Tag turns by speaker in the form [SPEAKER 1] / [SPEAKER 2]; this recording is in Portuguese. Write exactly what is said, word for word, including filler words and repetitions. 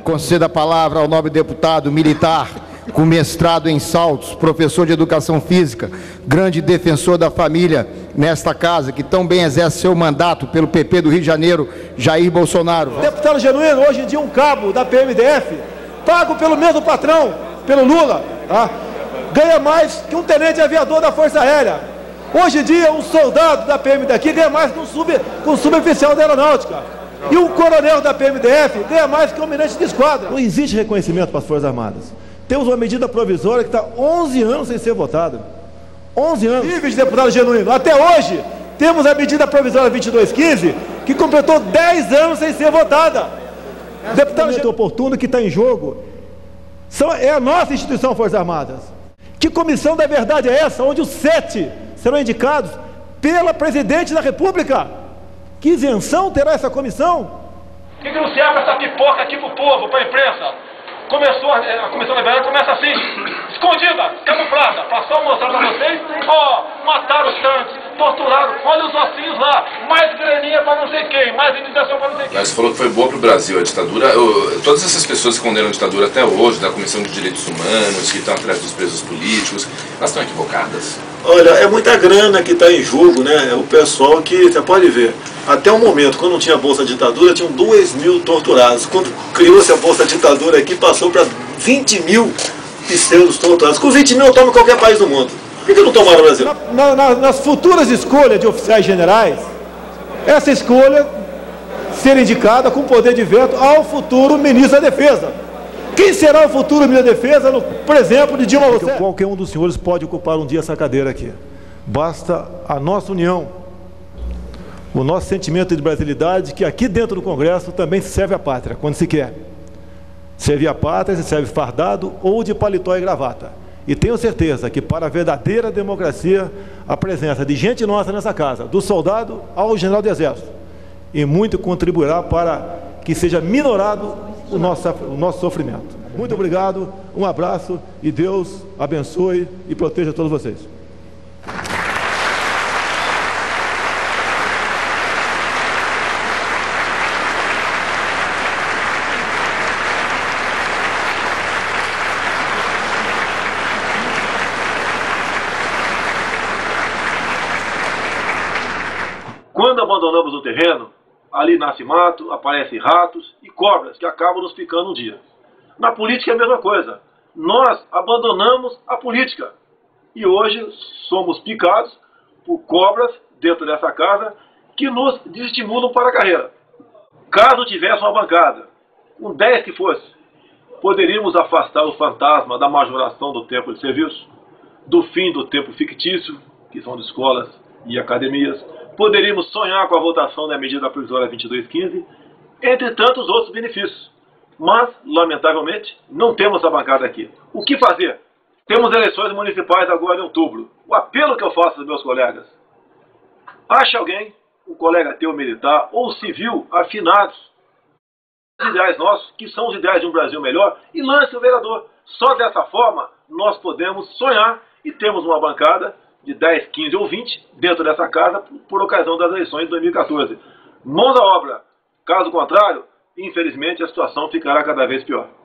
[SPEAKER 1] conceda a palavra ao nobre deputado militar, com mestrado em saltos, professor de educação física, grande defensor da família nesta casa, que tão bem exerce seu mandato pelo P P do Rio de Janeiro, Jair Bolsonaro.
[SPEAKER 2] Deputado Genuíno, hoje em dia um cabo da P M D F, pago pelo mesmo patrão, pelo Lula, tá? Ganha mais que um tenente aviador da Força Aérea. Hoje em dia um soldado da P M daqui ganha mais que um, sub, que um suboficial da Aeronáutica. E um coronel da P M D F ganha mais que um almirante de esquadra. Não existe reconhecimento para as Forças Armadas. Temos uma medida provisória que está onze anos sem ser votada. onze anos. Níveis, deputado Genuíno. Até hoje, temos a medida provisória vinte e dois quinze, que completou dez anos sem ser votada. Deputado Genuíno, oportuno que está em jogo são, é a nossa instituição Forças Armadas. Que comissão da verdade é essa, onde os sete serão indicados pela Presidente da República? Que isenção terá essa comissão?
[SPEAKER 3] Por que, que não se abre essa pipoca aqui para o povo, para a imprensa? Começou, a Comissão da Verdade começa assim, escondida, camuflada, para só mostrar para vocês, ó, mataram os tanques, torturaram, olha os ossinhos lá, mais graninha para não sei quem, mais indenização para não sei quem.
[SPEAKER 4] Mas você falou que foi boa para o Brasil a ditadura. Eu, todas essas pessoas que condenam a ditadura até hoje, da Comissão de Direitos Humanos, que estão atrás dos presos políticos, elas estão equivocadas?
[SPEAKER 2] Olha, é muita grana que está em jogo, né? O pessoal que, você pode ver, até o momento, quando não tinha Bolsa Ditadura, tinham dois mil torturados. Quando criou-se a Bolsa Ditadura aqui, passou para vinte mil pseudos torturados. Com vinte mil eu tomo em qualquer país do mundo. Por que não tomaram no Brasil? Na, na, nas futuras escolhas de oficiais generais, essa escolha ser indicada com poder de veto ao futuro ministro da Defesa. Quem será o futuro ministro da Defesa, no, por exemplo, de Dilma Rousseff? Qualquer um dos senhores pode ocupar um dia essa cadeira aqui. Basta a nossa união, o nosso sentimento de brasilidade, que aqui dentro do Congresso também se serve a pátria, quando se quer. Servir a pátria se serve fardado ou de paletó e gravata. E tenho certeza que para a verdadeira democracia, a presença de gente nossa nessa casa, do soldado ao general do Exército, e muito contribuirá para que seja minorado o nosso, o nosso sofrimento. Muito obrigado, um abraço e Deus abençoe e proteja todos vocês.
[SPEAKER 3] Quando abandonamos o terreno, ali nasce mato, aparecem ratos e cobras que acabam nos picando um dia. Na política é a mesma coisa. Nós abandonamos a política e hoje somos picados por cobras dentro dessa casa que nos desestimulam para a carreira. Caso tivesse uma bancada, com dez que fosse, poderíamos afastar o fantasma da majoração do tempo de serviço, do fim do tempo fictício, que são de escolas e academias. Poderíamos sonhar com a votação da medida provisória vinte e dois quinze, entre tantos outros benefícios. Mas, lamentavelmente, não temos a bancada aqui. O que fazer? Temos eleições municipais agora em outubro. O apelo que eu faço aos meus colegas: ache alguém, um colega teu militar ou civil, afinados os ideais nossos, que são os ideais de um Brasil melhor, e lance o vereador. Só dessa forma nós podemos sonhar e temos uma bancada de dez, quinze ou vinte dentro dessa casa por ocasião das eleições de dois mil e quatorze. Mãos à obra. Caso contrário, infelizmente a situação ficará cada vez pior.